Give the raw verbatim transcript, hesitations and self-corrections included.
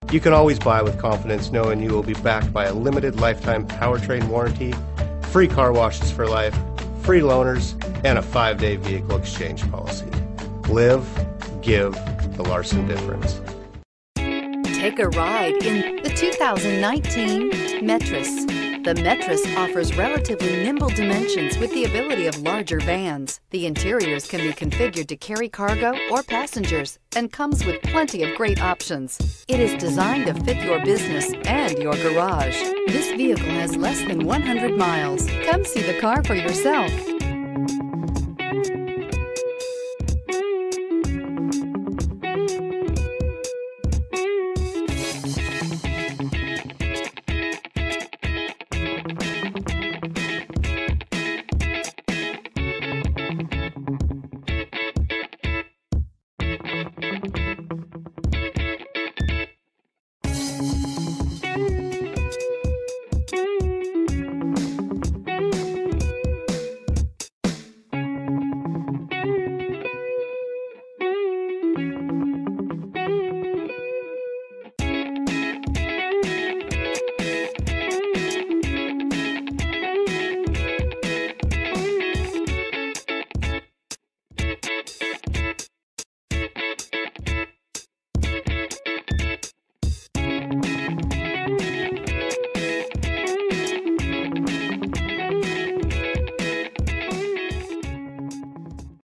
You can always buy with confidence knowing you will be backed by a limited lifetime powertrain warranty, free car washes for life, free loaners, and a five-day vehicle exchange policy. Live, give the Larson difference. Take a ride in the two thousand nineteen Metris. The Metris offers relatively nimble dimensions with the ability of larger vans. The interiors can be configured to carry cargo or passengers and comes with plenty of great options. It is designed to fit your business and your garage. This vehicle has less than one hundred miles. Come see the car for yourself.